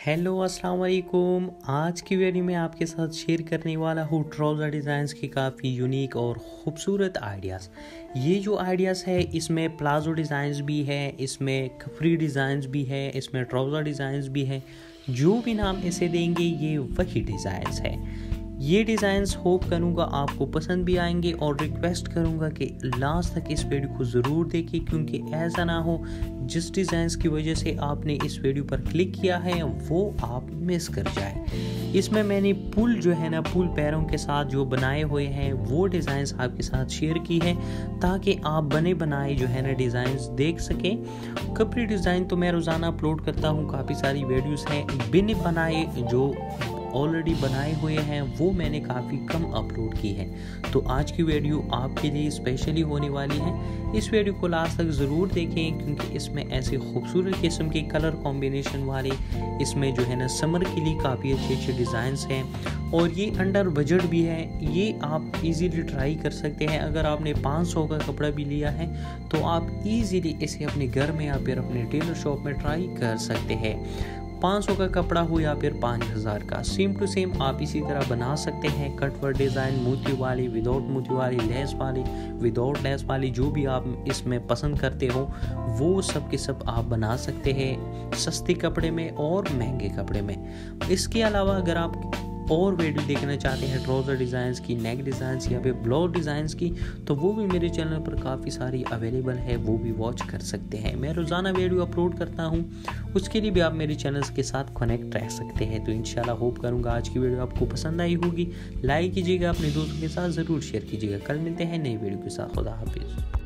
Hello अस्सलाम वालेकुम। आज की वीडियो में आपके साथ शेयर करने वाला हूँ ट्राउज़र डिज़ाइंस की काफ़ी यूनिक और ख़ूबसूरत आइडियाज़। ये जो आइडियाज़ है इसमें प्लाज़ो डिज़ाइंस भी है, इसमें कपरी डिज़ाइंस भी है, इसमें ट्राउज़र डिज़ाइंस भी है। जो भी नाम इसे देंगे ये वही डिज़ाइंस है। ये डिज़ाइंस होप करूँगा आपको पसंद भी आएंगे और रिक्वेस्ट करूँगा कि लास्ट तक इस वीडियो को ज़रूर देखें, क्योंकि ऐसा ना हो जिस डिज़ाइंस की वजह से आपने इस वीडियो पर क्लिक किया है वो आप मिस कर जाए। इसमें मैंने पुल जो है ना, पुल पैरों के साथ जो बनाए हुए हैं वो डिज़ाइंस आपके साथ शेयर की है ताकि आप बने बनाए जो है ना डिज़ाइंस देख सकें। कपड़ी डिज़ाइन तो मैं रोज़ाना अपलोड करता हूँ, काफ़ी सारी वीडियोस हैं। बिन बनाए जो ऑलरेडी बनाए हुए हैं वो मैंने काफ़ी कम अपलोड की है, तो आज की वीडियो आपके लिए स्पेशली होने वाली है। इस वीडियो को लास्ट तक ज़रूर देखें क्योंकि इसमें ऐसे खूबसूरत किस्म के कलर कॉम्बिनेशन वाले इसमें जो है ना समर के लिए काफ़ी अच्छे अच्छे डिज़ाइंस हैं और ये अंडर बजट भी है। ये आप इजीली ट्राई कर सकते हैं। अगर आपने 500 का कपड़ा भी लिया है तो आप इजीली इसे अपने घर में या फिर अपने टेलर शॉप में ट्राई कर सकते हैं। 500 का कपड़ा हो या फिर 5000 का, सेम टू सेम आप इसी तरह बना सकते हैं। कटवर्क डिज़ाइन, मोती वाली, विदाउट मोती वाली, लेस वाली, विदाउट लेस वाली, जो भी आप इसमें पसंद करते हो वो सब के सब आप बना सकते हैं, सस्ते कपड़े में और महंगे कपड़े में। इसके अलावा अगर आप और वीडियो देखना चाहते हैं ट्राउज़र डिज़ाइंस की, नेक डिज़ाइंस या फिर ब्लाउज डिज़ाइंस की, तो वो भी मेरे चैनल पर काफ़ी सारी अवेलेबल है, वो भी वॉच कर सकते हैं। मैं रोज़ाना वीडियो अपलोड करता हूँ, उसके लिए भी आप मेरे चैनल के साथ कनेक्ट रह सकते हैं। तो इंशाल्लाह होप करूँगा आज की वीडियो आपको पसंद आई होगी। लाइक कीजिएगा, अपने दोस्तों के साथ ज़रूर शेयर कीजिएगा। कल मिलते हैं नई वीडियो के साथ। खुदा हाफिज़।